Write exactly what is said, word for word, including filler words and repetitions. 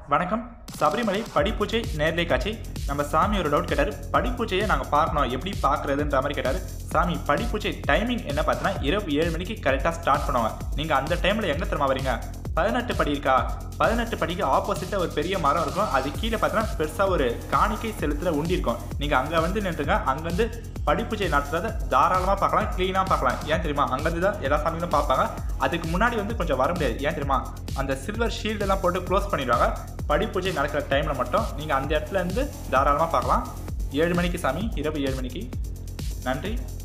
வணக்கம். சபரிமலை படி பூஜை நேர்லை காட்சி. நம்ம சாமி ஒரு டவுட் கேட்டார். படி பூஜையை நாங்கள் பார்க்கணும், எப்படி பார்க்குறதுன்ற மாதிரி கேட்டார். சாமி படி பூஜை டைமிங் என்ன பார்த்தீங்கன்னா இரவு ஏழு மணிக்கு கரெக்டாக ஸ்டார்ட் பண்ணுவாங்க. நீங்கள் அந்த டைமில் எங்கே திரும்ப வரீங்க? பதினெட்டு படி இருக்கா, பதினெட்டு படிக்கு ஆப்போசிட்டாக ஒரு பெரிய மரம் இருக்கும். அது கீழே பார்த்தீங்கன்னா பெருசாக ஒரு காணிக்கை செலுத்துல உண்டி இருக்கும். நீங்கள் அங்கே வந்து நின்றுங்க. அங்கேருந்து படி பூஜை நடத்துறதை தாராளமாக பார்க்கலாம், க்ளீனாக பார்க்கலாம். ஏன் தெரியுமா? அங்கேருந்து தான் எல்லா சாமிகளும் பார்ப்பாங்க. அதுக்கு முன்னாடி வந்து கொஞ்சம் வர முடியாது. ஏன் தெரியுமா? அந்த சில்வர் ஷீல்டெல்லாம் போட்டு க்ளோஸ் பண்ணிடுவாங்க. படி பூஜை நடக்கிற டைமில் மட்டும் நீங்கள் அந்த இடத்துல இருந்து தாராளமாக பார்க்கலாம். ஏழு மணிக்கு சாமி, இரவு ஏழு மணிக்கு. நன்றி.